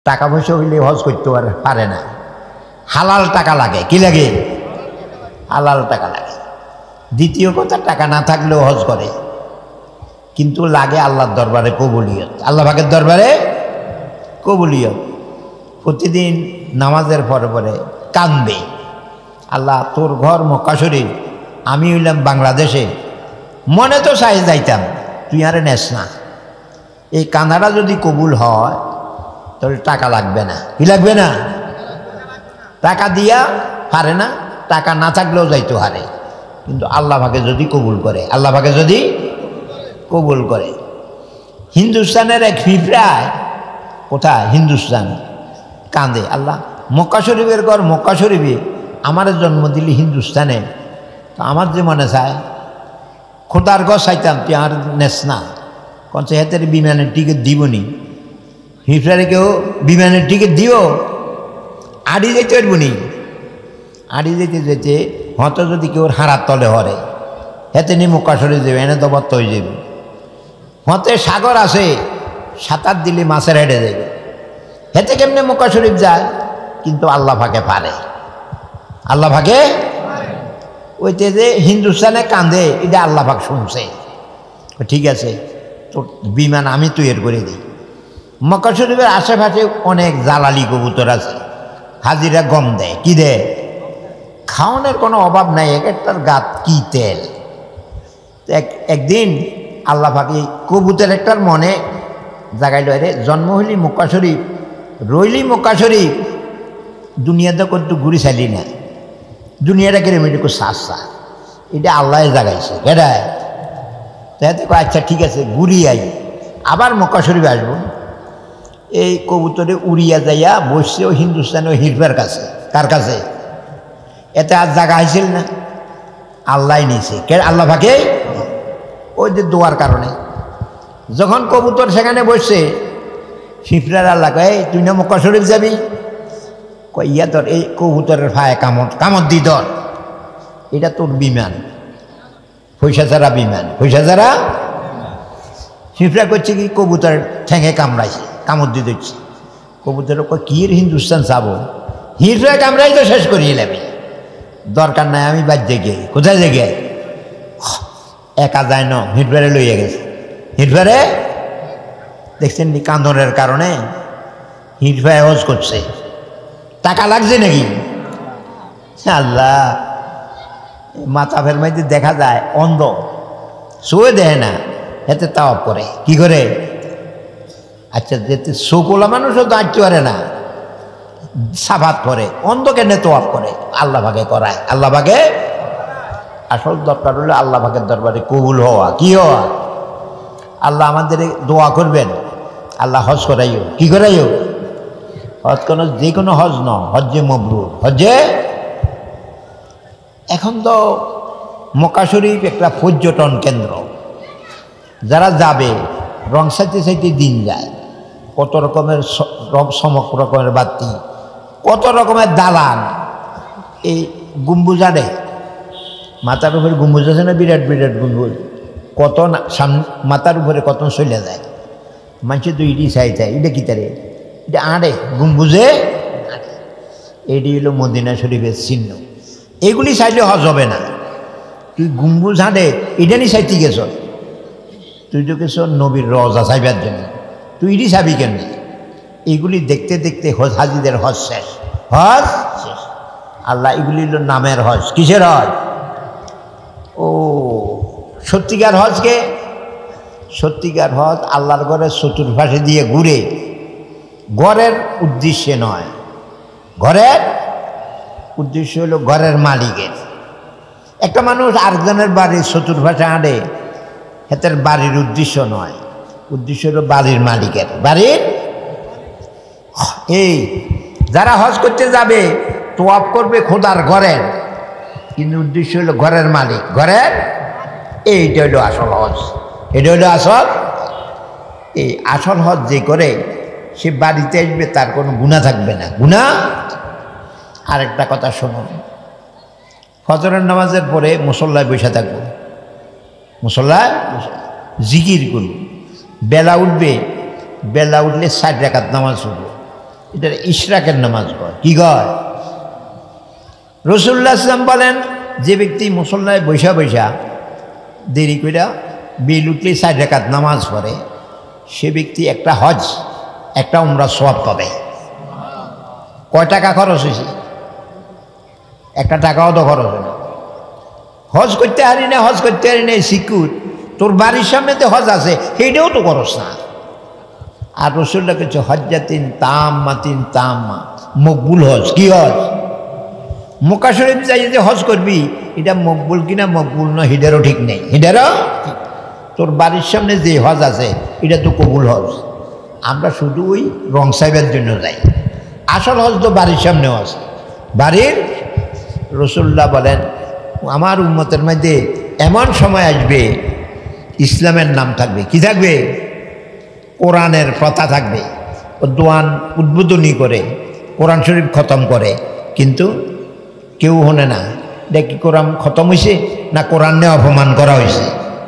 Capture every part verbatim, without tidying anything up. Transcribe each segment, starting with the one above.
টাকা পয়সা হইলে হজ করতে পারে না, হালাল টাকা লাগে। কি লাগে? হালাল টাকা লাগে। দ্বিতীয় কথা, টাকা না থাকলেও হজ করে, কিন্তু লাগে আল্লাহর দরবারে কবুলিয়ত, আল্লাহ পাকের দরবারে কবুলিয়ত। প্রতিদিন নামাজের পরে পরে কাঁদবে, আল্লাহ তোর ঘর মক্কা শরীফ, আমি হইলাম বাংলাদেশে, মনে তো চাই যাইতাম, তুই আরে নেস না। এই কাঁদাটা যদি কবুল হয় তাহলে টাকা লাগবে না। কি লাগবে না? টাকা দিয়া পারে না, টাকা না থাকলেও যাইতো হারে, কিন্তু আল্লাহ পাকে যদি কবুল করে, আল্লাহ পাকে যদি কবুল করে। হিন্দুস্তানের এক ফিফরায়, কোথায়? হিন্দুস্তান, কাঁদে, আল্লাহ মক্কা শরীফের ঘর মক্কা শরীফে, আমার জন্ম দিলি হিন্দুস্তানে, তো আমার যে মনে চায় খোদার ঘর চাইতাম, তুই আর নেস না। কোন সে হাতের বিমানের টিকিট দিবনি, ফিফরারে কেউ বিমানের টিকিট দিও, আড়ি যেতে পারবো নি। আড়ি যেতে যেতে হয়তো যদি কেউ হারার তলে হরে, হেতে নি মক্কা শরীফ যাবে, এনে দবত্ত হয়ে যাবে। হতে সাগর আছে, সাঁতার দিলে মাছের হেঁটে যাবে, হেতে কেমনে মক্কা শরীফ যায়? কিন্তু আল্লাহ পাকে পারে, আল্লাহ পাকে। ওইতে যে হিন্দুস্তানে কাঁদে, এটা আল্লাহ পাক শুনছে, ঠিক আছে তোর বিমান আমি তৈরি করে দিই। মক্কা শরীফের আশেপাশে অনেক জালালি কবুতর আছে, হাজিরা গম দেয়। কি দেয়? খাওয়ানোর কোনো অভাব নাই, এক একটার গাত কি তেল। এক একদিন আল্লাহ পাকে কবুতর একটার মনে জাগাইল, রে জন্ম হইলি মক্কা শরীফ, রইলি মক্কা শরীফ, দুনিয়াতে করতে ঘুরি চাইলি না, দুনিয়াটা কেরম এটা সাসা, এটা আল্লাহ জাগাইছে। কেডায়? তাই আচ্ছা ঠিক আছে ঘুরি আই, আবার মক্কা শরীফ আসবো। এই কবুতরে উড়িয়া যাইয়া বসছে ও হিন্দুস্তানে ওই হিরফার কাছে। কার কাছে? এতে আর জায়গা হয়েছিল না, আল্লাহ নিছে। কে? আল্লাহ পাকে। ওই যে দোয়ার কারণে যখন কবুতর সেখানে বসছে, ফিফরার আল্লাহ কয়, তুই না মক্কা শরীফ যাবি? কয় ইয়া ধর, এই কবুতরের ফায়ে কামড় কামড় দি ধর, এটা তোর বিমান, পয়সা ছাড়া বিমান, পয়সা ছাড়া। ফিফরা করছে কি, কবুতর ঠেঙে কামড়াইছে, কামড় দিয়ে দিচ্ছে। কবুতর কয় কি এর হিন্দুস্তান যাবো, হিরফা কামড়াই তো শেষ করিয়ে নেবে, দরকার নাই আমি বাদ জেগে। কোথায় জেগে? একা যায় না, হিরফারে লইয়া গেছে। হিরফারে দেখছেন নি, কান্দনের কারণে হিরফায় হজ করছে। টাকা লাগছে নাকি? আল্লাহ, মাথা ফের মাইতে দেখা যায় অন্ধ, শোয়ে দেয় না, এতে তাওয়াব করে। কি করে? আচ্ছা যেতে শোকলা মানুষও তো আঁটতে পারে না, সাফাত করে, অন্ধ কেন তোয়াব করে? আল্লাহ ভাগে করায়, আল্লাহ ভাগে। আসল দরকার হলো আল্লাহ ভাগের দরবারে কবুল হওয়া। কি হওয়া? আল্লাহ আমাদের দোয়া করবেন, আল্লাহ হজ করাইও। কি করাইও? হজ কোনো যে কোনো হজ ন, হজ্জে মবরুর, হজ্জে। এখন তো মক্কা শরীফ একটা পর্যটন কেন্দ্র, যারা যাবে রং সাইতে সাইতে দিন যায়, কত রকমের সমক রকমের বাতি, কত রকমের দালান। এই গম্বুজ আরে মাথার উপরে গম্বুজ আছে না, বিরাট বিরাট গম্বুজ, কত মাথার উপরে কত চলে যায়। মানুষের তো ইডি চাই চাই, এটা কি তারে, এটা আড়ে গম্বুজে, এটি হলো মদিনা শরীফের চিহ্ন। এগুলি চাইলে হজ হবে না। তুই গম্বুজ হাঁটে এটা নি চাইতে গেছ, তুই তো গেছ নবীর রওজা চাইবার জন্য, তুই ইডি চাবি কেন? এগুলি দেখতে দেখতে হজ হাজিদের হজ শেষ, হজ শেষ। আল্লাহ এগুলি হলো নামের হজ। কিসের হজ? ও সত্যিকার হজকে, সত্যিকার হজ আল্লাহর ঘরের চতুর্পাশে দিয়ে ঘুরে, ঘরের উদ্দেশ্যে নয়, ঘরের উদ্দেশ্য হলো ঘরের মালিকের। একটা মানুষ আরেকজনের বাড়ির চতুর্পাশে হাঁটে, হেতের বাড়ির উদ্দেশ্য নয়, উদ্দেশ্য হলো বাড়ির মালিকের, বাড়ির। এই যারা হজ করতে যাবে তোয়াব করবে খোদার ঘরের, কিন্তু উদ্দেশ্য হলো ঘরের মালিক, ঘরের। এইটা হলো আসল হজ, এটা হলো আসল। এই আসল হজ যে করে সে বাড়িতে আসবে, তার কোনো গুনাহ থাকবে না, গুনাহ। আরেকটা কথা শুনুন, ফজরের নামাজের পরে মুসল্লায় বসে থাকবো, মুসল্লায় জিকির করব, বেলা উঠবে, বেলা উঠলে ষাট রাকাত নামাজ পড়ব, এটা ইশরাকের নামাজ কয়। কি কয়? রাসূলুল্লাহ সাল্লাল্লাহু আলাইহি ওয়াসাল্লাম বলেন, যে ব্যক্তি মুসল্লায় বৈশা বৈশা দেরি কইরা বিল উঠলে চার রাকাত নামাজ পড়ে, সে ব্যক্তি একটা হজ একটা উমরা সওয়াব পাবে। কয় টাকা খরচ হয়েছে? একটা টাকাও তো খরচ হয় না। হজ করতে হারি না, হজ করতে হারি না, সিকুর তোর বাড়ির সামনে তো হজ আছে, সেইটাও তো খরচ না। আর রাসূলুল্লাহ কিছু হজ্জাতিন তাম্মাতিন তাম্মা, মকবুল হজ। কি হজ? মক্কা শরীফ যাই যে হজ করবি, এটা মকবুল কিনা মকবুল নয়, হিডারও ঠিক নেই। হিডারও তোর বাড়ির সামনে যে হজ আছে এটা তো কবুল হজ। আমরা শুধু ওই রং সাহেবের জন্য যাই, আসল হজ তো বাড়ির সামনেও আছে। বাড়ির রাসূলুল্লাহ বলেন, আমার উম্মতের মধ্যে এমন সময় আসবে ইসলামের নাম থাকবে। কি থাকবে? কোরআনের প্রথা থাকবে। ও দোয়ান উদ্বোধনী করে কোরআন শরীফ খতম করে, কিন্তু কেউ হনে না দেখি কোরআন খতম হয়েছে না কোরআনে অপমান করা হয়েছে।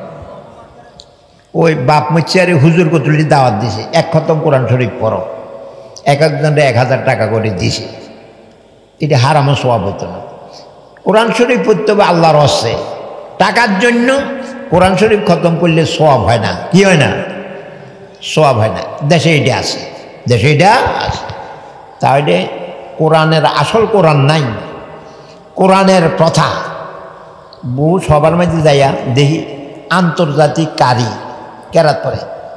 ওই বাপ মুচিয়ারে হুজুর কতুলি দাওয়াত দিছে, এক খতম কোরআন শরীফ পড়ো, এক একজনরে এক হাজার টাকা করে দিছে। এটা হারামও সওয়াব হতো না। কোরআন শরীফ পড়তে হবে আল্লাহর হস্তে, টাকার জন্য কোরআন শরীফ খতম করলে সওয়াব হয় না। কি হয় না? সওয়াব হয় না। দেশে এটা আছে, দেশে এটা আছে। তাহলে কোরআনের আসল কোরআন নাই, কোরআনের প্রথা। বহু সবার মাঝে যাইয়া দেখি আন্তর্জাতিক কারি কেরাত পরে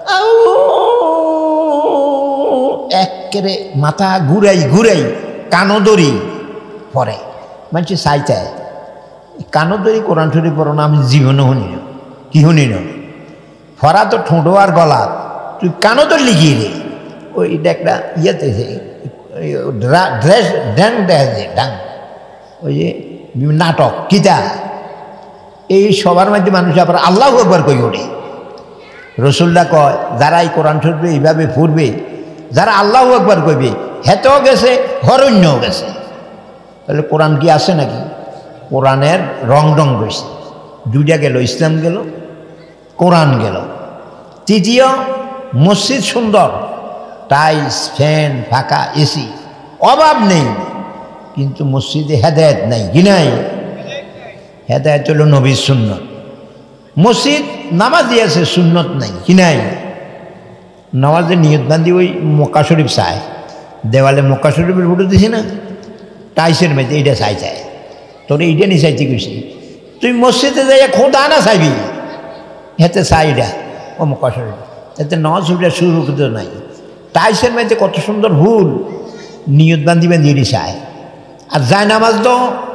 একেরে মাথা ঘুরাই ঘুরাই কানদরি পরে মানুষ চাই চায় কানদরি কোরআন শরীফ পড়ো না। আমি জীবনও শুনি না। কি শুনি না? ফরা তো ঠোঁটো আর গলা, তুই কানদর লিখিয়ে রে। ওই এটা একটা ইয়েতে ড্রেস ড্যাং দেখে ডাং, ওই যে নাটক কিতা, এই সবার মধ্যে মানুষ আবার আল্লাহু আকবার কই ওঠে। রাসূলুল্লাহ কয়, যারা এই কোরআন শরীফ এইভাবে পড়বে, যারা আল্লাহু আকবার কইবে, হেতেও গেছে হরণ্যও গেছে। তাহলে কোরআন কি আছে নাকি? কোরআনের রং রং রয়েছে। দুইটা গেল, ইসলাম গেল, কোরআন গেল। তৃতীয়, মসজিদ সুন্দর, টাইলস, ফ্যান, ফাঁকা, এসি, অভাব নেই, কিন্তু মসজিদে হেদায়েত নাই। কি নাই? হেদায়েত হলো নবীর সুন্নত। মসজিদ নামাজি আছে, সুন্নত নাই। কি নাই? নামাজের নিয়ত বান্ধি ওই মক্কা শরীফ চায়, দেওয়ালে মক্কা শরীফের ফটো দিছি না, টাইসের মেয়েতে এইটা চাই চায়। তোর এইটা নি চাইতে গেছি, তুই মসজিদে যাই খোদা না চাইবি, হেতে চাইটা ও মক্কা শরীফ, এতে নামাজ শরীফটা শুরু করতে নাই। টাইসের মেয়েতে কত সুন্দর ভুল, নিয়ত বান্ধি বান্ধি চায়। আর যায় নামাজ তো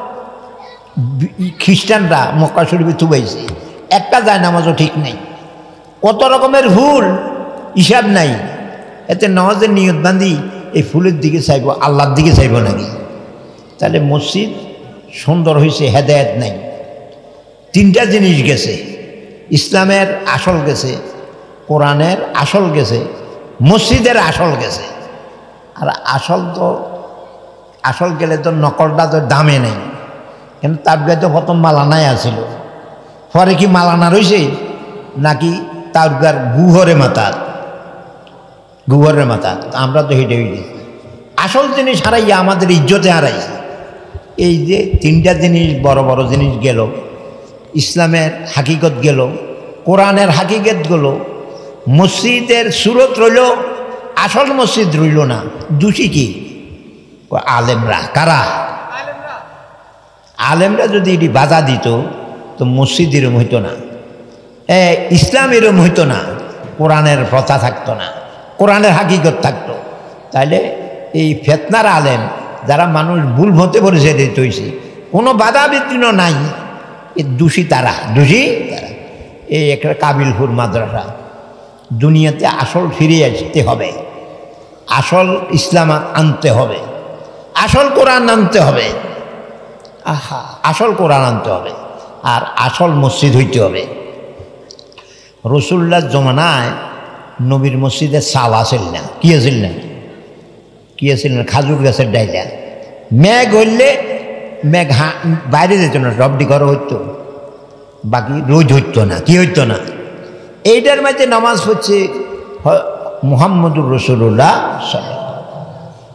খ্রিস্টানরা মক্কা শরীফে তুবাইছে, একটা যায় নামাজও ঠিক নেই, কত রকমের ভুল হিসাব নাই। এতে নামাজের নিয়ত বান্ধি এই ফুলের দিকে চাইব, আল্লাহর দিকে চাইব নাকি? তাহলে মসজিদ সুন্দর হয়েছে, হেদায়েত নাই। তিনটা জিনিস গেছে, ইসলামের আসল গেছে, কোরআনের আসল গেছে, মসজিদের আসল গেছে। আর আসল তো আসল গেলে তো নকলটা তো দামে নেই, কিন্তু তার গায়ে তো প্রথম মালানাই আসিল, পরে কি মালানা রয়েছে নাকি তার গার গুহরে মাথা, গুহরের মাথা। আমরা তো হেঁটে হেঁটে আসল জিনিস হারাইয়া আমাদের ইজ্জতে হারাইছে। এই যে তিনটা জিনিস বড় বড় জিনিস গেল, ইসলামের হাকিকত গেল, কোরআনের হাকিকত গেল, মসজিদের সুরত রইল, আসল মসজিদ রইল না। দোষী কি? আলেমরা। কারা? আলেমরা যদি এটি বাধা দিত তো মসজিদ এরম হইতো না, এ ইসলাম এরম হইতো না, কোরআনের প্রথা থাকতো না, কোরআনের হাকিকত থাকতো। তাইলে এই ফেতনার আলেম যারা মানুষ ভুল হতে পড়েছে তৈছে, কোনো বাধা বিঘ্ন নাই, এ দোষী তারা, দোষী তারা। এই একটা কাবিলপুর মাদ্রাসা, দুনিয়াতে আসল ফিরে আসতে হবে, আসল ইসলাম আনতে হবে, আসল কোরআন আনতে হবে, আহা আসল কোরআন আনতে হবে, আর আসল মসজিদ হইতে হবে। রাসূলুল্লাহর জমানায় নবীর মসজিদে চাল আসিল না। কি আসিল না? কি আসিল না? খাজুর গাছের ডাইলা। মেঘ হইলে মেঘ হা বাইরে যেত না, রবডি ঘর হইতো, বাকি রোজ হইতো না। কি হইতো না? এইটার মাঝে নামাজ হচ্ছে মুহাম্মদুর রাসূলুল্লাহ।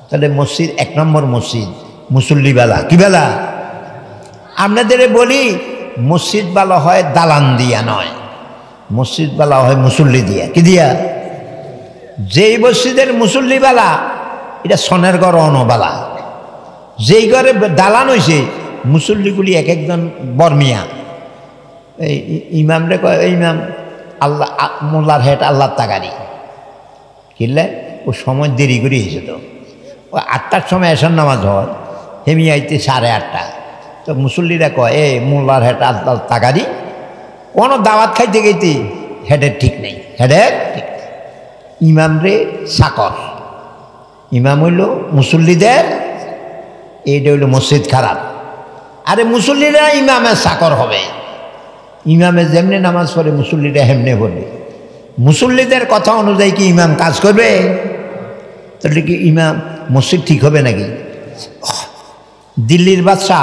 তাহলে মসজিদ এক নম্বর মসজিদ মুসল্লি বেলা কি বেলা। আপনাদের বলি মসজিদ বেলা হয় দালান দিয়া নয়, মসজিদ বেলা হয় মুসল্লি দিয়া কি দিয়া। যেই মসজিদের মুসল্লি বেলা এটা সনের ঘর অনবালা, যেই ঘরে দালান হয়েছে মুসল্লিগুলি এক একজন বর্মিয়া। এই ইমামরে কয় ইমাম আল্লাহ মোল্লার হেড আল্লাহর তাগারি কিনলে ও সময় দেরি করে এসে তো ও আটটার সময় এসার নামাজ হয়, হেমি আইতে সাড়ে আটটা। তো মুসল্লিরা কয় এ মোল্লার হেড আল্লাহর তাগারি, কোনো দাওয়াত খাইতে গেতে হেডের ঠিক নেই, হেডের ঠিক নেই। ইমাম রে চাকর, ইমাম হইল মুসল্লিদের, এইটা হইল মসজিদ খারাপ। আরে মুসল্লিরা ইমামের চাকর হবে, ইমামে যেমনি নামাজ পড়ে মুসল্লিরা হেমনে পড়বে। মুসল্লিদের কথা অনুযায়ী কি ইমাম কাজ করবে? তাহলে কি ইমাম মসজিদ ঠিক হবে নাকি? দিল্লির বাদশাহ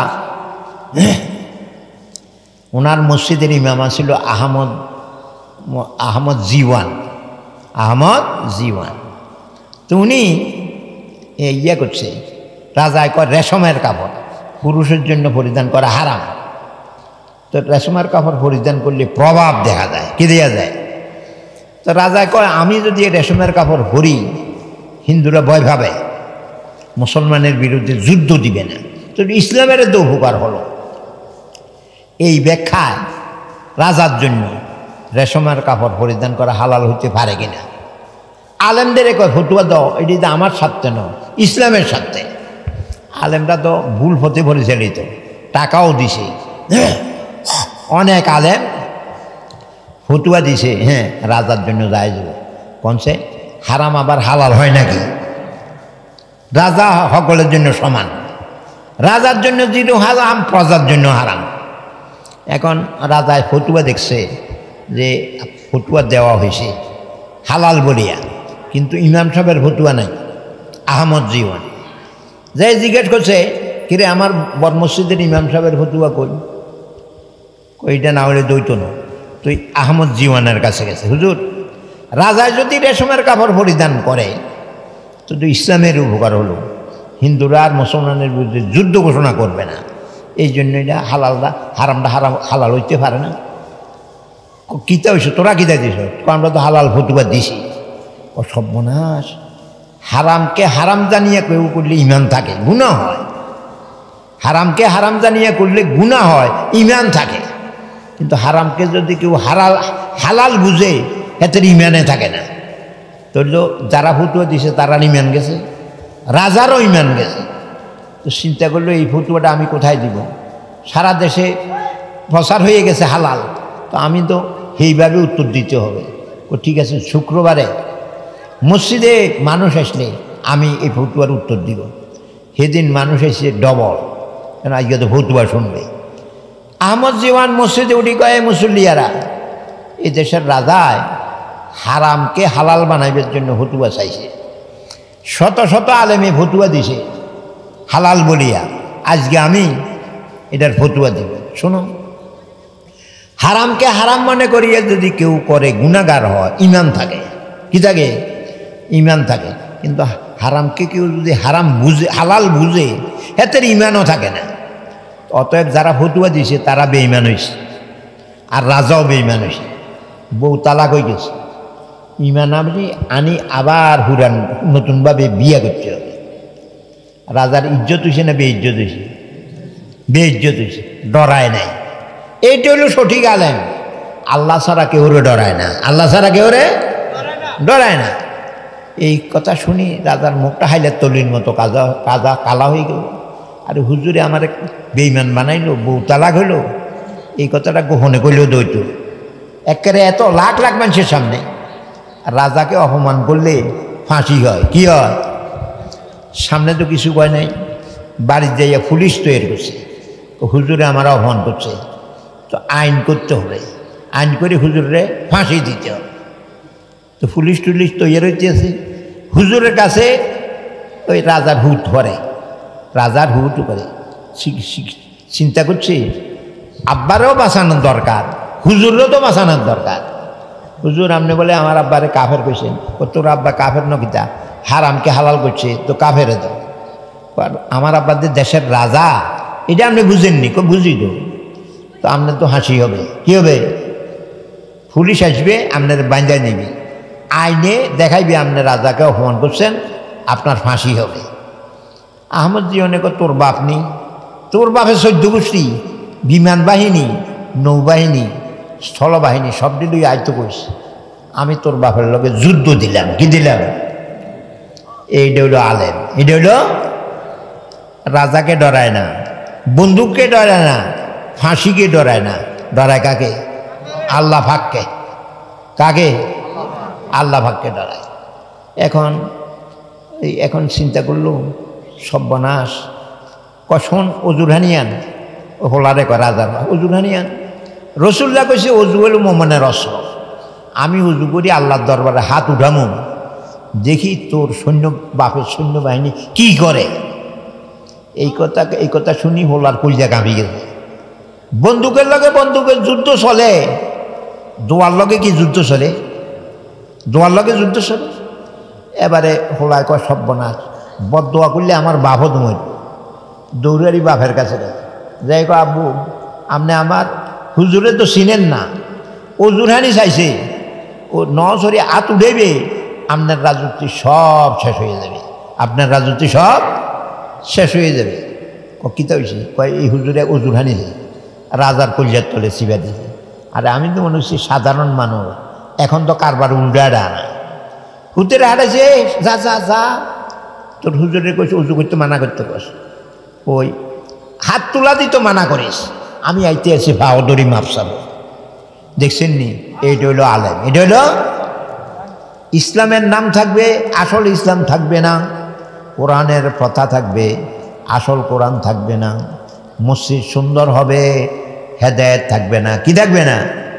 ওনার মসজিদের ইমাম ছিল আহমদ আহমদ জিওয়ান আহমদ জিওয়ান। তো উনি ইয়ে করছে, রাজায় কয় রেশমের কাপড় পুরুষের জন্য পরিধান করা হারাম। তো রেশমের কাপড় পরিধান করলে প্রভাব দেখা যায়, কি দেওয়া যায়। তো রাজায় কয় আমি যদি রেশমের কাপড় পরি হিন্দুরা ভয় ভাবে, মুসলমানের বিরুদ্ধে যুদ্ধ দিবে না, তো ইসলামের তো উপকার হলো। এই ব্যাখ্যায় রাজার জন্য রেশমের কাপড় পরিধান করা হালাল হতে পারে কিনা। আলেমদের কয় ফতুয়া দাও, এটি তো আমার স্বার্থে নয়, ইসলামের স্বার্থে। আলেমরা তো ভুল পথে পরিচালিত, টাকাও দিছে, অনেক আলেম ফতুয়া দিছে হ্যাঁ রাজার জন্য জায়েজ কোনছে হারাম আবার হালাল হয় নাকি? রাজা সকলের জন্য সমান, রাজার জন্য যেটা হারাম প্রজার জন্য হারাম। এখন রাজায় ফতুয়া দেখছে যে ফতুয়া দেওয়া হয়েছে হালাল বলিয়া, কিন্তু ইমাম সাহেবের ফতুয়া নাই। আহমদ জিওয়ান যে জিজ্ঞেস করছে কিরে আমার বর মসজিদের ইমাম সাহেবের ফতুয়া কই, কইটা না হলে দ্বৈত না। তুই আহমদ জিওয়ানের কাছে গেছে, হুজুর রাজায় যদি রেশমের কাপড় পরিধান করে তো তো ইসলামের উপকার হলো, হিন্দুরা আর মুসলমানের বিরুদ্ধে যুদ্ধ ঘোষণা করবে না, এই জন্য এটা হালালটা হারামটা হারাম হালাল হইতে পারে না। কিতা হয়েছে তোরা কিতা দিস? আমরা তো হালাল ফতুয়া দিছি। ও সর্বনাশ, হারামকে হারাম জানিয়ে কেউ করলে ইমান থাকে, গুনাহ হয়। হারামকে হারাম জানিয়ে করলে গুনাহ হয়, ইমান থাকে। কিন্তু হারামকে যদি কেউ হালাল হালাল বুঝে এতে ইমানে থাকে না। তো যারা ফতুয়া দিছে তারা ইমান গেছে, রাজারও ইমান গেছে। তো চিন্তা করলো এই ফতুয়াটা আমি কোথায় দিব? সারা দেশে প্রচার হয়ে গেছে হালাল, তো আমি তো সেইভাবে উত্তর দিতে হবে। ও ঠিক আছে, শুক্রবারে মসজিদে মানুষ আসলে আমি এই ফতুয়ার উত্তর দিব। সেদিন মানুষ এসে ডবল, কেন আজকে তো ফতুয়া শুনবে। আহমদ জিওয়ান মসজিদে উঠি কয়ে মুসল্লিয়ারা এই দেশের রাজায় হারামকে হালাল বানাইবার জন্য ফতুয়া চাইছে, শত শত আলেমে ফতুয়া দিছে হালাল বলিয়া, আজকে আমি এটার ফতুয়া দিব। শোনো, হারামকে হারাম মনে করিয়া যদি কেউ করে গুনাহগার হয়, ইমান থাকে, কি থাকে? ইমান থাকে। কিন্তু হারামকে কেউ যদি হারাম বুঝে হালাল বুঝে এতের ইমানও থাকে না। অতএব যারা ফতুয়া দিছে তারা বেঈমান হয়েছে, আর রাজাও বেঈমান হয়েছে। বউ তালাক হয়ে গেছে, ইমান আপনি আনি আবার হুরান নতুনভাবে বিয়ে করতে হবে। রাজার ইজ্জত হয়েছে না বেইজ্জত হয়েছে? বেইজ্জত হয়েছে, ডরায় নাই। এইটা হলো সঠিক আলেম। আল্লাহ ছাড়া কেউ রে ডরায় না, আল্লাহ ছাড়া কেউ রে ডরায় না। এই কথা শুনি রাজার মুখটা হাইলার তলির মতো কাজা কাজা কালা হয়ে গেল। আরে হুজুরে আমার বেঈমান বানাইলো, বউ তালাক হইল, এই কথাটা গোপনে কইলেও দইত। একেবারে এত লাখ লাখ মানুষের সামনে রাজাকে অপমান করলে ফাঁসি হয়, কি হয়? সামনে তো কিছু কয় নাই, বাড়ির যাইয়া পুলিশ তৈরি করছে, হুজুরে আমার অপমান করছে, তো আইন করতে হবে, আইন করে হুজুরে ফাঁসি দিতে হবে। তো পুলিশ টুলিশ তৈরি হইতেছে, হুজুরের কাছে ওই রাজার হুট করে, রাজার হুট করে চিন্তা করছে আব্বারও বাঁচানোর দরকার, হুজুরও তো বাঁচানোর দরকার। হুজুর আপনি বলে আমার আব্বারে কাফের কইছেন, ও তোর আব্বা কাফের নকিতা? হারামকে হালাল করছে তো কাফেরে দাও। আমার আপনাদের দেশের রাজা, এটা আপনি বুঝেননি, কো বুঝি তো তো আপনার তো হাসি হবে। কি হবে? পুলিশ আসবে, আপনার বাঁধা নেবে, আইনে দেখাইবে আপনি রাজাকে অপমান করছেন, আপনার ফাঁসি হবে। আহমদ জিয়নে কো তোর বাপ নেই, তোর বাপের চোদ্দ গোষ্ঠী, বিমান বাহিনী, নৌবাহিনী, স্থলবাহিনী সব দিলই আয়ত্ত করছে, আমি তোর বাপের লগে যুদ্ধ দিলাম। কি দিলাম? এইটা হইল আলেম। এটা হইল রাজাকে ডরায় না, বন্দুককে ডরায় না, ফাঁসিকে ডরায় না, ডরায় কাকে? আল্লাহ পাককে। কাকে? আল্লাহ পাককে ডরায়। এখন এই এখন চিন্তা করল সর্বনাশ, কখন অজুর হানিয়ান ও হোলারে কয় রাজার অজুর হানিয়ান। রসুল্লাহ কইছে অজু হলো মোমেনের অস্ত্র। আমি উজু করি আল্লাহর দরবারে হাত উঠামু, দেখি তোর সৈন্য বাপের সৈন্যবাহিনী কি করে। এই কথা এই কথা শুনি হোলার কলিজা কাঁপি গেছে। বন্দুকের লগে বন্দুকের যুদ্ধ চলে, দোয়ার লগে কি যুদ্ধ চলে? দোয়ার লগে যুদ্ধ চলে। এবারে হোলায় কয় সর্বনাশ, বদ দোয়া করলে আমার বাপও তোমার দৌড়ারি বাপের কাছে যাই কো আব্বু আপনি আমার হুজুরে তো চিনেন না, অজুরহানি চাইছে, ও নসরি হাত উঠেবে, আপনার রাজত্ব সব শেষ হয়ে যাবে, আপনার রাজত্ব সব শেষ হয়ে যাবে। কিতা হয়েছে? কয় এই হুজুরে অজুরহানি রাজার কলিজার তলে চিবা দিয়েছে। আরে আমি তো মনে হচ্ছি সাধারণ মানুষ, এখন তো কারবার উল্টা না, হুতেরে হারাইছে, যা যা যা তোর হুজুরে কইছে উজু করতে মানা করতে কস, ওই হাত তোলা দিত মানা করিস, আমি আইতে আছি ভাও দড়ি মাপসাব। দেখছেন নি? এইটা হইল আলেম। এটা হইল ইসলামের নাম থাকবে, আসল ইসলাম থাকবে না। কোরআনের প্রথা থাকবে, আসল কোরআন থাকবে না। মসজিদ সুন্দর হবে, হেদায়েত থাকবে না। কি থাকবে না?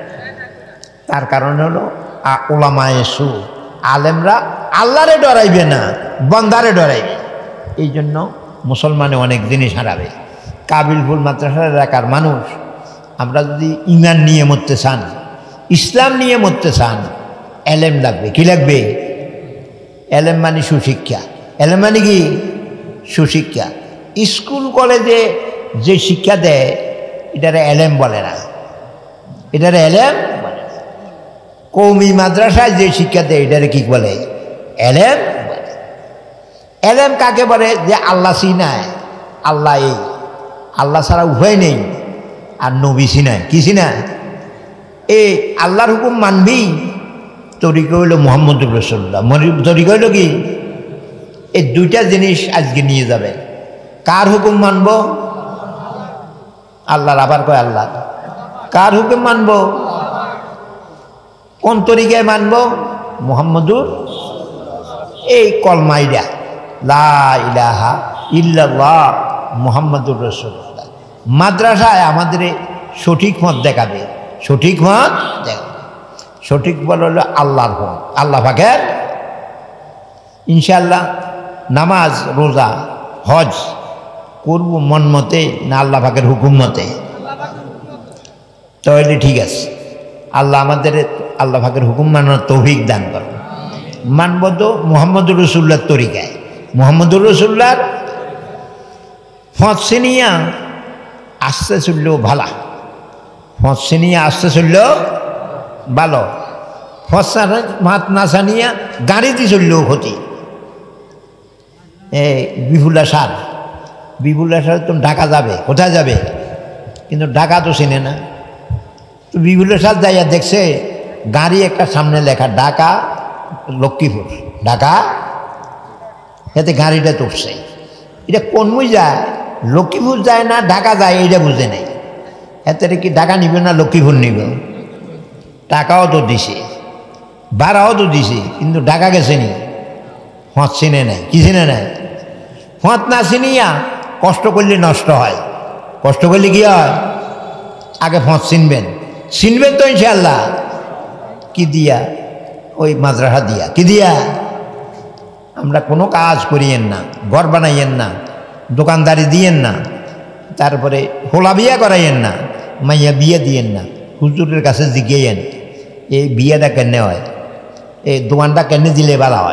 তার কারণ হলো ওলামায়ে সু, আলেমরা আল্লাহরে ডরাইবে না, বন্দারে ডরাইবে। এই জন্য মুসলমানে অনেক জিনিস হারাবে। কাবিলপুর মাদ্রাসার এলাকার মানুষ, আমরা যদি ইমান নিয়ে মরতে চান, ইসলাম নিয়ে মরতে চান, এলেম লাগবে। কি লাগবে? এলেম মানে সুশিক্ষা। এলেম মানে কি? সুশিক্ষা। স্কুল কলেজে যে শিক্ষা দেয় এটারে এলেম বলে না, এটারে এলেম বলে না। কৌমি মাদ্রাসায় যে শিক্ষা দেয় এটারে কি বলে? এলেম বলে। এলেম কাকে বলে? যে আল্লাহ চিনায়, আল্লাহ এই, আল্লাহ ছাড়া উভয় নেই, আর নবী চিনায়। কি চিনায়? এই আল্লাহর হুকুম মানবি, তরিকা হইল মুহাম্মদুর রাসূলুল্লাহ। তরিকা হইল কি? এই দুইটা জিনিস আজকে নিয়ে যাবে। কার হুকুম মানব? আল্লাহর। আবার কয় আল্লাহ। কার হুকুম মানব? কোন তরিকায় মানব? মুহাম্মদুর। এই কলমাইডা লা ইলাহা ইল্লাল্লাহ মুহাম্মদুর রাসূলুল্লাহ। মাদ্রাসায় আমাদের সঠিক মত দেখাবে, সঠিক মত দেখাবে। সঠিক বল হলো আল্লাহর পথ, আল্লাহ পাকের। ইনশাআল্লাহ নামাজ, রোজা, হজ করব মন মতে না আল্লাহ পাকের হুকুম মতে? তাহলে ঠিক আছে, আল্লাহ আমাদের আল্লাহ পাকের হুকুম মানার তৌফিক দান করো। মানব তো মুহাম্মদুর রাসূলুল্লাহর তরিকায়। মুহাম্মদুর রাসূলুল্লাহর ফঁসে নিয়া আসতে চললেও ভালা, ফঁসে নিয়ে আসতে চললেও ভালো, ফসা মাত নাচা নিয়ে গাড়িতে চললেও ক্ষতি। এই বিপুলা সার, বিপুলা সার তো ঢাকা যাবে, কোথায় যাবে? কিন্তু ঢাকা তো চেনে না। তো বিপুলা সার যাইয়া দেখছে গাড়ি একটা সামনে লেখা ঢাকা লক্ষ্মীপুর, ঢাকা, এতে গাড়িটা তুলছে। এটা কোনমুই যায়? লক্ষ্মীপুর যায় না ঢাকা যায়, এইটা বুঝে নেই। এতে কি ঢাকা নিবে না লক্ষ্মীপুর নিবে? টাকাও তো দিছে, ভাড়াও তো দিছে, কিন্তু ঢাকা গেছে নি? ফঁত চিনে নেয়। কি চিনে নেয়? ফঁত না চিনিয়া কষ্ট করলে নষ্ট হয়। কষ্ট করলে কি হয়? আগে ফঁত চিনবেন, চিনবেন তো ইনশাআল্লাহ। কি দিয়া? ওই মাদ্রাসা দিয়া। কি দিয়া? আমরা কোনো কাজ করিয়েন না, ঘর বানাইয়েন না, দোকানদারি দিয়েন না, তারপরে হোলা বিয়া করাইয়েন না, মাইয়া বিয়ে দিয়েন না। হুজুরের কাছে জিজ্ঞেয়েন এই বিয়েটা কেন হয়, এই দোকানটা কেন দিলে ভালো হয়,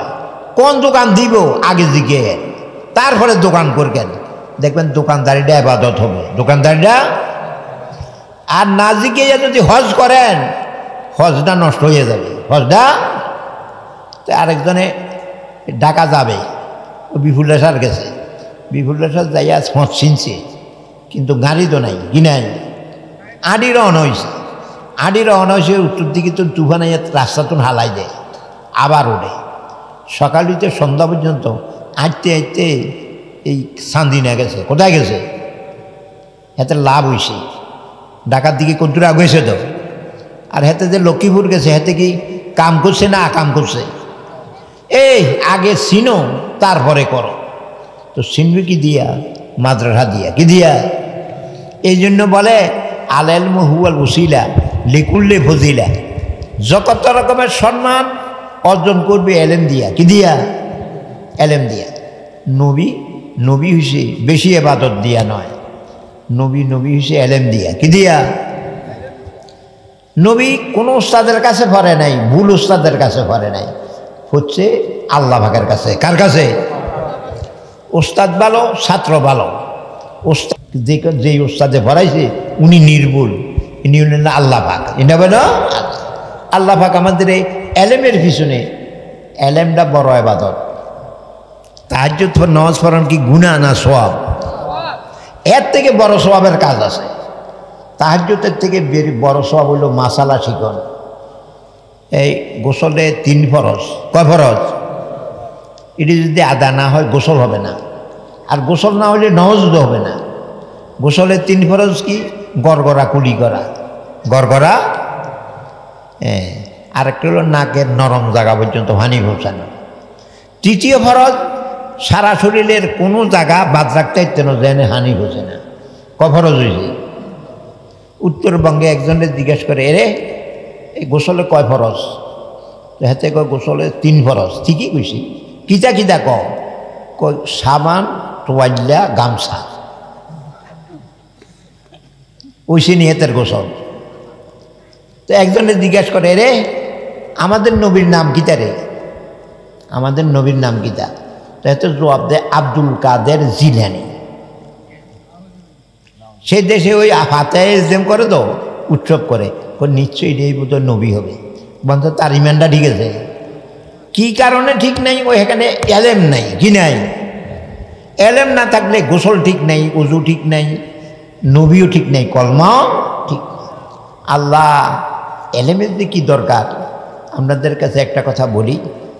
কোন দোকান দিব আগে দিকে, তারপরে দোকান করবেন, দেখবেন দোকানদারিটা ইবাদত হবে, দোকানদারিটা। আর না জিকে যদি হজ করেন, হজটা নষ্ট হয়ে যাবে, হজটা। তো আরেকজনে ঢাকা যাবে, ও বিপুল সার গেছে, বিপুল সার যাইয়া হজ চিনছে, কিন্তু গাড়ি তো নাই, কি নাই, আডি রওনা হয়েছে, আডি রওনা হয়েছে, উত্তর দিকে তো তুফান রাস্তা তো হালাই দেয়, আবার ওঠে, সকালিতে সন্ধ্যা পর্যন্ত আঁটতে আঁটতে এই চান্দিনা গেছে, কোথায় গেছে, এতে লাভ হয়েছে, ঢাকার দিকে কতটা গেছে তো। আর হেতে যে লক্ষ্মীপুর গেছে, হেতে কি কাম করছে না কাম করছে? এই আগে চিনো তারপরে করো, তো চিনবি কি দিয়া? মাদ্রাসা দিয়া, কি দিয়া? এই জন্য বলে আল ইলমু হুয়াল ওসিলা লিকুল্লি ফজিলা, যত রকমের সম্মান অর্জন করবে এলেম দিয়া, কি দিয়া? এলেম দিয়া। নবী নবী হইছে বেশি ইবাদত দিয়া নয়, নবী নবী হইছে এলেম দিয়া, কি দিয়া? নবী কোনো উস্তাদের কাছে পড়ে নাই, ভুল উস্তাদের কাছে পড়ে নাই, হচ্ছে আল্লাহ পাকের কাছে। কার কাছে? উস্তাদ ভালো, ছাত্র ভালো, উস্তাদ যে যেই উস্তাদে পড়াইছে উনি নির্ভুল, ইনি হলেন আল্লাহ পাক, এটা বলো আল্লাহ পাক। আমাদের এই এলেমের পিছনে, এলেমটা বড় ইবাদত। তাহাজ্জুদ নামাজ পড়ান কি গুনাহ না সওয়াব? এর থেকে বড় সওয়াবের কাজ আছে। তাহাজ্জুদের থেকে বড় সওয়াব হইল মাসালা শিখন। এই গোসলে তিন ফরজ, কয় ফরজ? এটি যদি আদা না হয় গোসল হবে না, আর গোসল না হলে নামাজও হবে না। গোসলের তিন ফরজ কি? গড়গড়া কুলি করা, গড়গড়া, হ্যাঁ, আরেকটা হলো নাকের নরম জায়গা পর্যন্ত পানি পৌঁছানো। তৃতীয় ফরজ সারা শরীরের কোনো জায়গা বাদ রাখতে ইত্তেন যেন হানি পৌঁছে না। ক ফরজ হয়েছে? উত্তরবঙ্গে একজনের জিজ্ঞেস করে, এরে এই গোসলে কয় ফরজ? হাতে কয় গোসলে তিন ফরজ। ঠিকই কইছি, কিতা কিতা ক? কয় সাবান, তোয়াল্লা, গামছা, ওইসে নিহতের গোসল। তো একজনের জিজ্ঞেস করে, রে আমাদের নবীর নাম কিতা রে? আমাদের নবীর নাম কিতা? তো এত জবাব দেয় আব্দুল কাদের জিলানী। সেই দেশে ওই হাতে এজেম করে তো উৎসব করে, নিশ্চয়ই এই বোধ নবী হবে। বন্ধু তার ইমানটা ঠিক আছে, কি কারণে ঠিক নাই? ওই এখানে এলেম নাই, কি নাই? এলেম না থাকলে গোসল ঠিক নাই, উজু ঠিক নাই, নবীও ঠিক নাই, কলমাও ঠিক। আল্লাহ এলেমের যে কি দরকার, আপনাদের কাছে একটা কথা বলি।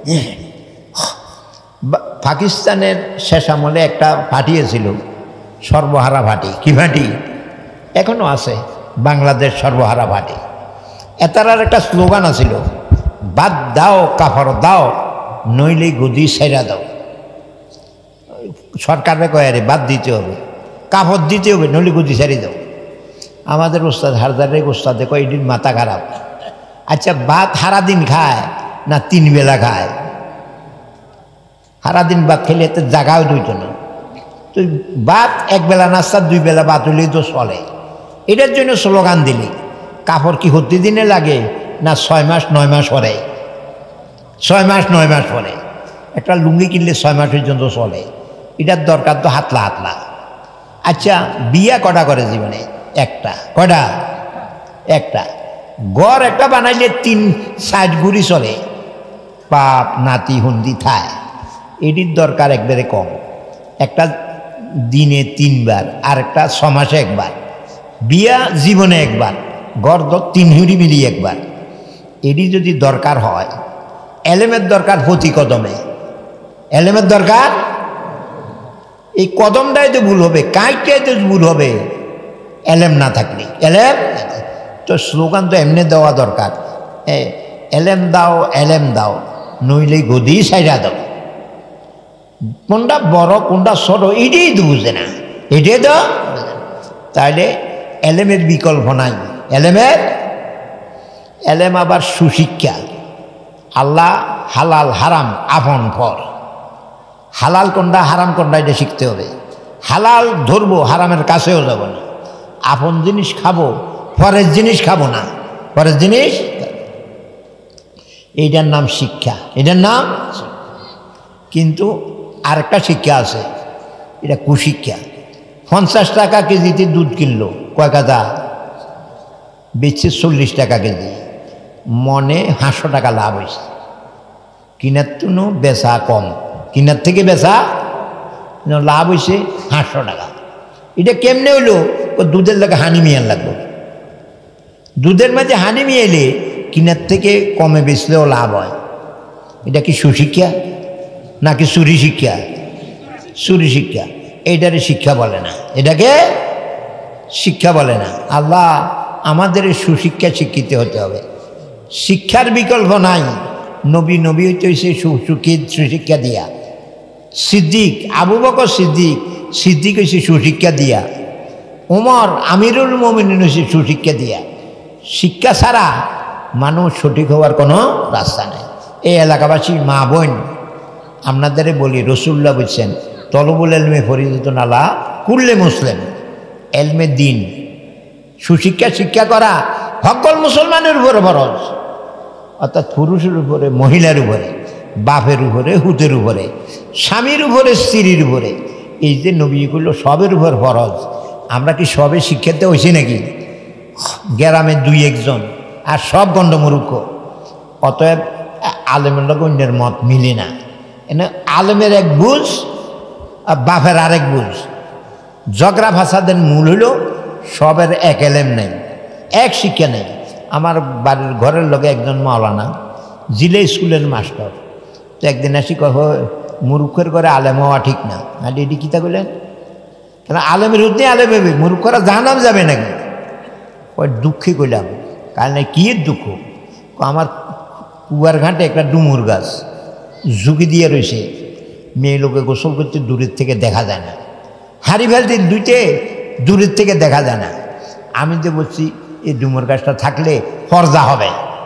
পাকিস্তানের শেষ আমলে একটা ফাটিয়েছিল, সর্বহারা ভাটি। কি ভাটি? এখনো আছে, বাংলাদেশ সর্বহারা ভাটি। এটার একটা স্লোগান আছিল, বাদ দাও কাফর দাও, নইলে গদি সেরা দাও। সরকারে কয় রে বাদ দিতে হবে, কাফর দিতে হবে, নইলে গদি সেরে দাও। আমাদের ওস্তাদ হারদারের ওস্তাদে কয় এটির মাথা খারাপ। আচ্ছা ভাত সারা দিন খায় না তিন বেলা খায়? সারাদিন ভাত খেলে এতে জাগাও দিত না। তো ভাত এক বেলা নাস্তা, দুই বেলা ভাত হলেই তো চলে। এটার জন্য স্লোগান দিলি। কাপড় কি হতে দিনে লাগে না ছয় মাস নয় মাস পরে? ছয় মাস নয় মাস পরে। একটা লুঙ্গি কিনলে ছয় মাস পর্যন্ত চলে। এটার দরকার তো হাতলা হাতলা। আচ্ছা বিয়া কটা করে জীবনে? একটা। কটা? একটা। গড় একটা বানাইলে তিন সাইড ঘুরি চলে, পাপ নাতি হুন্দি থায়। এটির দরকার একবারে কম। একটা দিনে তিনবার, আর একটা ছ মাসে একবার। বিয়া জীবনে একবার, গড় তিন হুড়ি মিলিয়ে একবার। এটি যদি দরকার হয়, এলেমের দরকার প্রতি কদমে। এলেমের দরকার, এই কদমটাই তো ভুল হবে, কাজটাই তো ভুল হবে এলেম না থাকলে। এলেম তো স্লোগান তো এমনি দেওয়া দরকার, এলেম দাও এলেম দাও, নইলে গদি সাইরা দাও। কোনটা বড় কোনটা ছোট এটাই তো বুঝে না, এটাই তো। তাইলে এলেমের বিকল্প নাই। এলেমের এলেম আবার সুশিক্ষা। আল্লাহ হালাল হারাম আপন ফর। হালাল কোনটা হারাম কোনটা এটা শিখতে হবে। হালাল ধরবো, হারামের কাছেও যাব না। আপন জিনিস খাবো, পরের জিনিস খাবো না। পরের জিনিস, এইটার নাম শিক্ষা। এটার নাম কিন্তু আরেকটা শিক্ষা আছে, এটা কুশিক্ষা। পঞ্চাশ টাকা কেজিতে দুধ কিনলো, কয় কাদা বেচছে চল্লিশ টাকা কেজি, মনে পাঁচশো টাকা লাভ হয়েছে। কিনার তুনো বেচা কম, কিনার থেকে বেচা লাভ হয়েছে পাঁচশো টাকা। এটা কেমনে হইলো? ও দুধের লাগে হানি মিয়ান লাগলো। দুধের মাঝে হানি মিয়াইলে কিনার থেকে কমে বেচলেও লাভ হয়। এটা কি সুশিক্ষা নাকি চুরি শিক্ষা? চুরি শিক্ষা। এইটারে শিক্ষা বলে না, এটাকে শিক্ষা বলে না। আল্লাহ আমাদের সুশিক্ষা শিক্ষিত হতে হবে, শিক্ষার বিকল্প নাই। নবী নবী হইতে হয়েছে সুশিক্ষিত সুশিক্ষা দিয়া। সিদ্দিক, আবু বকর সিদ্দিক, সিদ্দিক হয়েছে সুশিক্ষা দিয়া। ওমর আমিরুল মুমিনিন হয়েছে সুশিক্ষা দিয়া। শিক্ষা ছাড়া মানুষ সঠিক হওয়ার কোনো রাস্তা নেই। এই এলাকাবাসী মা বোন আপনাদের বলি, রসুল্লাহ বলছেন তলবুল এলমে ফরিদতুন আলা কুল্লে মুসলিম, এলমে দিন, সুশিক্ষা শিক্ষা করা সকল মুসলমানের উপরে ফরজ। অর্থাৎ পুরুষের উপরে, মহিলার উপরে, বাপের উপরে, হুতের উপরে, স্বামীর উপরে, স্ত্রীর উপরে, এই যে নবীগুলো সবের উপর ফরজ। আমরা কি সবে শিক্ষাতে হয়েছি নাকি? গ্রামে দুই একজন আর সব গণ্ডমূর্খ। অতএব আলেমের লোক অন্যের মত মিলে না। এনে আলেমের এক বুঝ আর বাপের আরেক বুঝ। ঝগড়া ফাসাদের মূল হইল সবের এক এলেম নেই, এক শিক্ষা নেই। আমার বাড়ির ঘরের লোকে একজন মাওলানা, জিলে স্কুলের মাস্টার, তো একদিন আসি কহ মূর্খের ঘরে আলেম হওয়া ঠিক না। আর এটি কী তা বললেন? কেন আলেমের হতে আলেম হবে, মূর্খরা জানাম যাবে নাকি? ওই দুঃখে কইলাম, কারণ কি দুঃখ? আমার কুয়ার ঘাটে একটা ডুমুর গাছ ঝুঁকি দিয়ে রয়েছে, মেয়ে লোকে গোসল করতে দূরের থেকে দেখা যায় না, হাড়ি ফেলতে দুইটে দূরের থেকে দেখা যায় না। আমি যে বলছি এই ডুমুর গাছটা থাকলে ফর্জা হবে।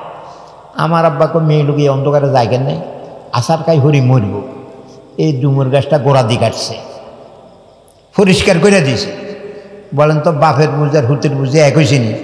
আমার আব্বাকে মেয়ে লোক এই অন্ধকারে জায়গা নেই, আসার কাই হরি মরব। এই ডুমুর গাছটা গোড়া দিয়ে কাটছে, পরিষ্কার করে দিয়েছে। বলেন তো বাপের বুঝার হুতের বুঝে এক হয়েছে নি?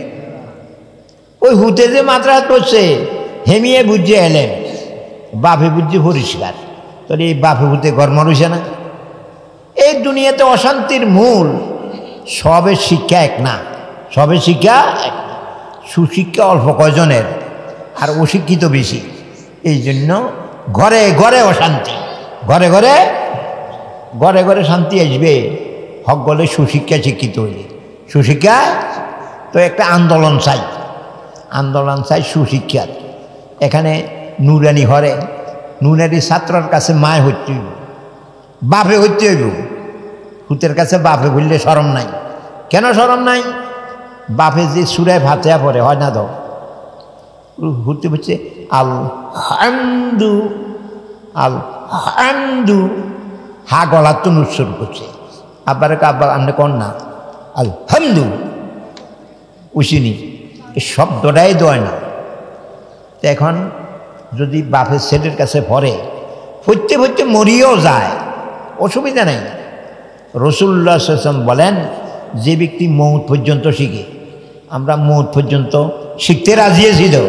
ওই হুতে যে মাত্রা করছে হেমিয়ে বুঝে এলেন, বাপে বুঝছে পরিষ্কার। তাহলে এই বাপে হুতে গরম রয়েছে না? এই দুনিয়াতে অশান্তির মূল সবের শিক্ষা এক না, সবের শিক্ষা এক না। সুশিক্ষা অল্প কয়জনের আর অশিক্ষিত বেশি। এই জন্য ঘরে ঘরে অশান্তি, ঘরে ঘরে ঘরে ঘরে শান্তি আসবে হক বলে সুশিক্ষা শিক্ষিত হইলে। সুশিক্ষা তো একটা আন্দোলন চাই, আন্দোলন চাই সুশিক্ষার। এখানে নুরানি ঘরে নুরানি ছাত্রর কাছে মায় হইতে হইব, বাপে হইতে হইব। হুতের কাছে বাপে বললে শরম নাই। কেন শরম নাই? বাপে যে সুরায় ভাতেয়া পড়ে হয় না তো, হুতে বলছে আল হামদু, আল হামদু, হা গলার তো উৎসর করছে। আব্বার আব্বা আপনি কন না আল হামদু, উচিনি এই শব্দটাই দেয় না। তো এখন যদি বাপের ছেলের কাছে পড়ে, পড়তে পড়তে মরিয়েও যায়, অসুবিধা নেই। রাসূলুল্লাহ সাল্লাল্লাহু আলাইহি ওয়াসাল্লাম বলেন, যে ব্যক্তি মৌত পর্যন্ত শিখে, আমরা মৌত পর্যন্ত শিখতে রাজি আছি তো।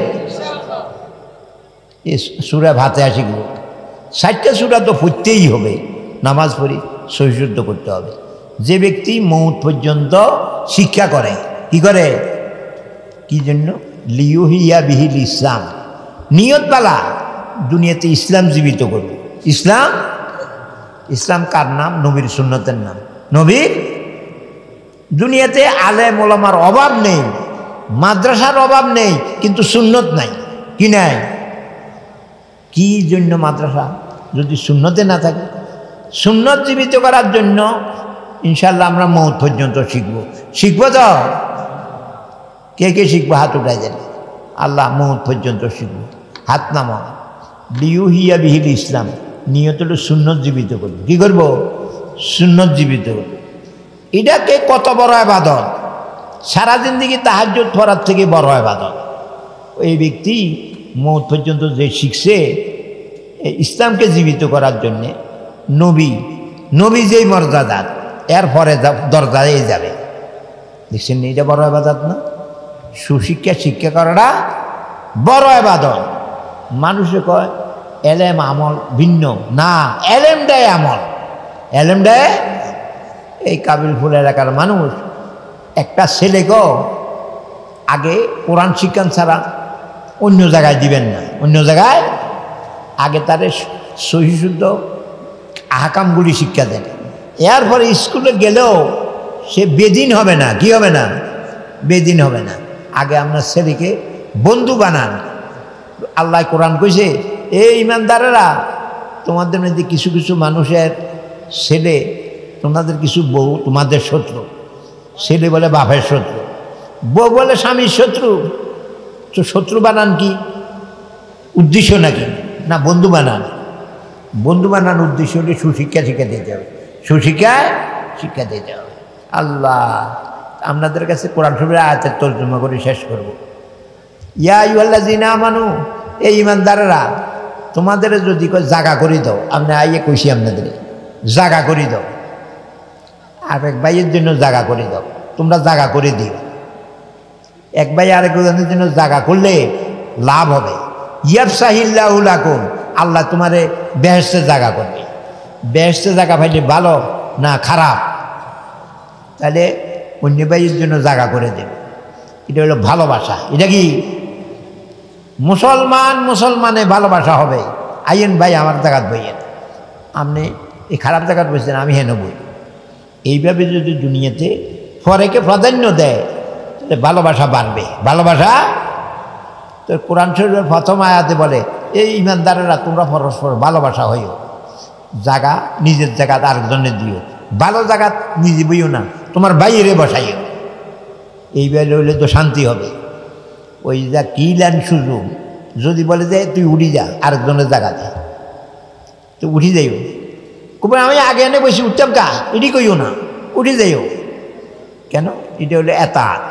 এ সূরা ফাতিহা শিখব, ষাটটা সূরা তো পড়তেই হবে, নামাজ পড়ি সহিশুদ্ধ করতে হবে। যে ব্যক্তি মৌত পর্যন্ত শিক্ষা করে, কি করে? কি জন্য? লিউহিয়া বিহিল ইসলাম, নিয়ত বালা দুনিয়াতে ইসলাম জীবিত করবে। ইসলাম, ইসলাম কার নাম? নবীর সুন্নতের নাম। নবীর দুনিয়াতে আলেম ওলামার অভাব নেই, মাদ্রাসার অভাব নেই, কিন্তু সুন্নত নাই। কি নাই? কি জন্য মাদ্রাসা? যদি সুন্নতে না থাকে। সুন্নত জীবিত করার জন্য ইনশাল্লাহ আমরা মৌত পর্যন্ত শিখবো। শিখবো তো? কে কে শিখবো? হাত উঠাই দেন। আল্লাহ মৌত পর্যন্ত শিখবো। হাত নামা। লিউহিয়া বিহিল ইসলাম, নিয়ত হলো সুন্নত জীবিত করবো। কি করবো? সুন্নত জীবিত করবো। এটাকে কত বড় ইবাদত! সারা জিন্দেগি তাহাজ্জুদ পড়ার থেকে বড় ইবাদত। এই ব্যক্তি মৌত পর্যন্ত যে শিখছে ইসলামকে জীবিত করার জন্যে, নবী নবী যেই মর্যাদার, এরপরে দরজায় যাবে। দেখছেন এটা বড় ইবাদত না? সুশিক্ষা শিক্ষা করাটা বড় ইবাদত। মানুষে কয় এলেম আমল ভিন্ন না, এলেম দেয় আমল, এলেম দেয়। এই কাবিলপুর এলাকার মানুষ একটা ছেলেকেও আগে কোরআন শিক্ষা ছাড়া অন্য জায়গায় দিবেন না, অন্য জায়গায় আগে তারে সহি শুদ্ধ আহকামগুলি শিক্ষা দেন। এরপরে স্কুলে গেলেও সে বেদিন হবে না, কি হবে না, বেদিন হবে না। আগে আপনার ছেলেকে বন্ধু বানান। আল্লাহ কোরআন কইছে, এই ইমানদারেরা তোমাদের মধ্যে কিছু কিছু মানুষের ছেলে, তোমাদের কিছু বউ তোমাদের শত্রু। ছেলে বলে বাপের শত্রু, বউ বলে স্বামীর শত্রু। তো শত্রু বানান কি উদ্দেশ্য নাকি? না, বন্ধু বানান। বন্ধু বানান উদ্দেশ্য হলে সুশিক্ষা শিক্ষা দিতে হবে, সুশিক্ষা শিক্ষা দিতে হবে। আল্লাহ আপনাদের কাছে কোরআন শরীফের আয়াতের তর্জমা করে শেষ করব। ইয়া আইয়ুহাল্লাযীনা আমানু, এই ইমানদারেরা তোমাদের যদি জাগা করে দাও, আপনি আইয়ে কইছি আপনাদের জাগা করে দাও, আর এক ভাইয়ের জন্য জাগা করে দাও, তোমরা জাগা করে দিও। এক ভাই আরেকজনের জন্য জাগা করলে লাভ হবে। ইয়াফসাহিল্লাহু লাকুম, আল্লাহ তোমারে বেহেশতে জাগা করবে। বেহেশতে জাগা পাইলে ভালো না খারাপ? তাহলে অন্য ভাইয়ের জন্য জাগা করে দেবে, এটা হলো ভালোবাসা। এটা কি মুসলমান মুসলমানে ভালোবাসা হবে। আইয়েন ভাই আমার জায়গাত বইয়েন, আপনি এই খারাপ জায়গাত বসছেন, আমি হেন বই। এইভাবে যদি দুনিয়াতে ফরেকে প্রাধান্য দেয় তাহলে ভালোবাসা বাড়বে। ভালোবাসা তো কোরআন শরীফের প্রথম আয়াতে বলে, এই ইমানদারেরা তোমরা পরস্পর ভালোবাসা হইও, জায়গা নিজের জায়গাতে আরেকজনের দিও, ভালো জায়গা নিজে বইও না, তোমার বাইরে বসাইও। এইভাবে হইলে তো শান্তি হবে। ওই যা কি লেন সুযোগ, যদি বলে যে তুই উঠি যা আরেকজনের জায়গাতে, তো উঠি যাইও। কবে আমি আগে এনে বসে উঠতাম কা, এটি কইও না, উঠে যাইও। কেন? এটা হলো এতাত।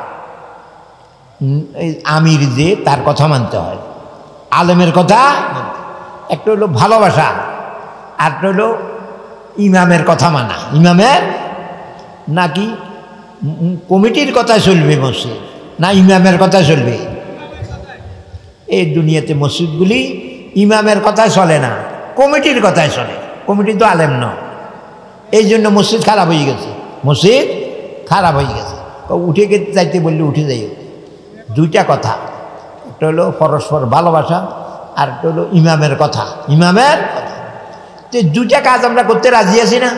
আমির যে তার কথা মানতে হয়, আলেমের কথা। একটা হলো ভালোবাসা, আরটা হলো ইমামের কথা মানা। ইমামের নাকি কমিটির কথা চলবে মসজিদ, না ইমামের কথা চলবে? এই দুনিয়াতে মসজিদগুলি ইমামের কথায় চলে না, কমিটির কথায় চলে। কমিটি তো আলেম নয়, এই জন্য মসজিদ খারাপ হয়ে গেছে, মসজিদ খারাপ হয়ে গেছে। উঠে গেতে যাইতে বললে উঠে যাই। দুইটা কথা, একটা হলো পরস্পর ভালোবাসা, আর একটা হলো ইমামের কথা, ইমামের কথা। তো দুইটা কাজ আমরা করতে রাজি আছি না?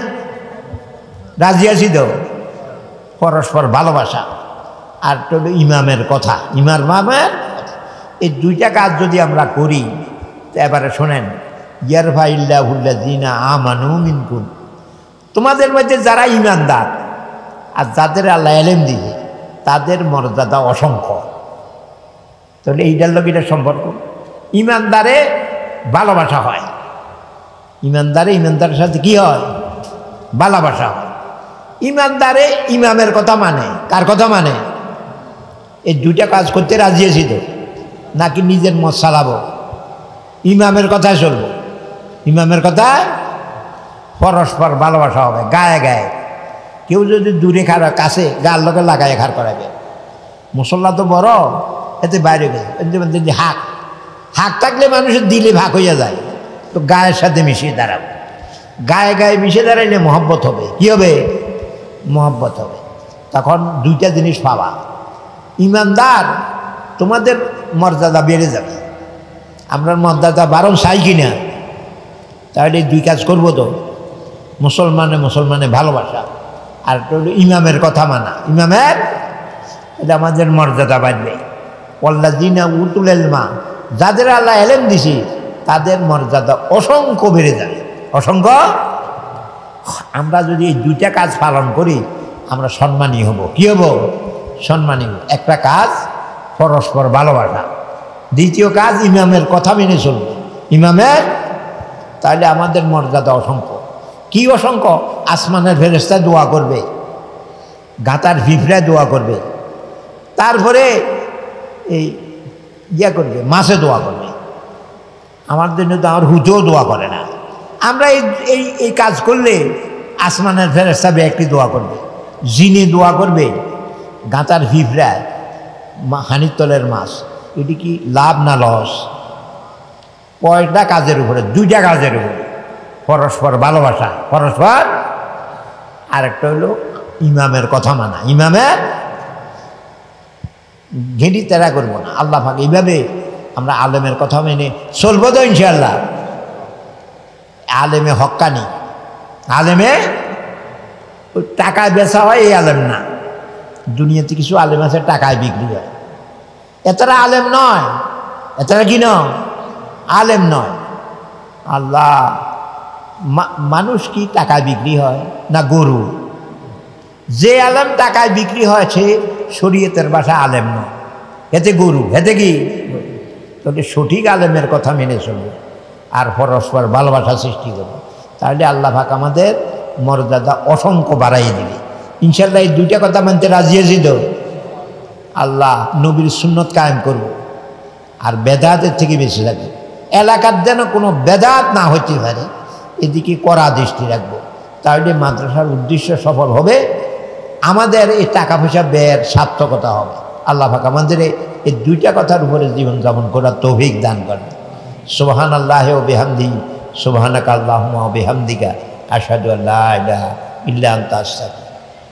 রাজি আছি তো। পরস্পর ভালোবাসা আর একটা হলো ইমামের কথা, ইমার মামের কথা। এই দুইটা কাজ যদি আমরা করি, তো এবারে শোনেন, ইয়ারফাইল্লাহুল্লাযীনা আমানু মিনকুম, তোমাদের মধ্যে যারা ইমানদার আর যাদের আল্লাহ এলেম দিয়ে, তাদের মর্যাদা অসংখ্য। তাহলে এইটার লোক এটার সম্পর্ক। ইমানদারে ভালোবাসা হয়, ইমানদারে ইমানদারের সাথে কি হয়? ভালোবাসা হয়। ইমানদারে ইমামের কথা মানে, কার কথা মানে? এই দুইটা কাজ করতে রাজি আছি তো, নাকি নিজের মত চালাবো? ইমামের কথায় চলবো, ইমামের কথায় পরস্পর ভালোবাসা হবে, গায়ে গায়ে। কেউ যদি দূরে খার কাছে গার লোকে লাগায় খার করাবে। মুসল্লা তো বড়, এতে বাইরে গেছে হাক হাক থাকলে মানুষের দিলে ভাগ হইয়া যায়। তো গায়ের সাথে মিশিয়ে দাঁড়াবো, গায়ে গায়ে মিশিয়ে দাঁড়াইলে মহব্বত হবে। কি হবে? মহব্বত হবে। তখন দুইটা জিনিস পাবা। ইমানদার, তোমাদের মর্যাদা বেড়ে যাবে। আমরা মর্যাদা বারণ চাই কিনা? তাহলে দুই কাজ করবো তো, মুসলমানে মুসলমানে ভালোবাসা, আর একটা হলো ইমামের কথা মানা। ইমামের এটা আমাদের মর্যাদা বাড়বে। ওয়াল্লাযীনা উতুল ইলমা, যাদের আল্লাহ এলেম দিছি তাদের মর্যাদা অসংখ্য বেড়ে যাবে, অসংখ্য। আমরা যদি এই দুইটা কাজ পালন করি, আমরা সম্মানী হব। কি হব? সম্মানী হব। একটা কাজ পরস্পর ভালোবাসা, দ্বিতীয় কাজ ইমামের কথা মেনে চলব। ইমামের, তাহলে আমাদের মর্যাদা অসংখ্য। কি অসংখ্য? আসমানের ফেরেশতা দোয়া করবে, গাতার ফিফড়ায় দোয়া করবে, তারপরে এই ইয়া করবে, মাছে দোয়া করবে। আমার জন্য তো আমার হুজও দোয়া করে না। আমরা এই এই এই কাজ করলে আসমানের ফেরেশতা ব্যক্তি দোয়া করবে, জিনে দোয়া করবে, গাতার ফিফড়ায়, হানির তলের মাছ। এটি কি লাভ না লস? কয়টা কাজের উপরে? দুইটা কাজের উপরে। পরস্পর ভালোবাসা, পরস্পর, আরেকটা হলো ইমামের কথা মানা। ইমামের ঘেঁটি তেরা করবো না। আল্লাহ পাক এইভাবে আমরা আলেমের কথা মেনে চলবো তো ইনশাআল্লাহ। আলেমে হক্কানি, আলেমে ওই টাকায় বেচা হয় এই আলেম না। দুনিয়াতে কিছু আলেম আছে টাকায় বিক্রি হয়, এতটা আলেম নয়। এতটা কি নয়? আলেম নয়। আল্লাহ, মানুষ কি টাকায় বিক্রি হয় না গরু? যে আলেম টাকায় বিক্রি হয় সে শরীয়তের ভাষা আলেম নয়, এতে গরু, এতে কি? তবে সঠিক আলেমের কথা মেনে চলবে আর পরস্পর ভালোবাসা সৃষ্টি করবে, তাহলে আল্লাহ পাক আমাদের মর্যাদা অসংখ্য বাড়াই দিবে ইনশাআল্লাহ। এই দুইটা কথা মানতে রাজি আছি তো? আল্লাহ নবীর সুন্নত কায়েম করব আর বেদাতের থেকে বেঁচে থাকবে। এলাকার যেন কোনো বেদাত না হতে পারে এদিকে কড়া দৃষ্টি রাখবো, তাহলে মাদ্রাসার উদ্দেশ্য সফল হবে, আমাদের এই টাকা পয়সা ব্যয়ের সার্থকতা হবে। আল্লাহ পাক আমাদের এই দুইটা কথার উপরে জীবনযাপন করার তৌফিক দান করেন। সুবহানাল্লাহি ওয়া বিহামদিহি, সুবহানাকা আল্লাহুম্মা ওয়া বিহামদিকা, আশহাদু আল্লা ইলাহা ইল্লা আনতা আস্তাগফিরুকা।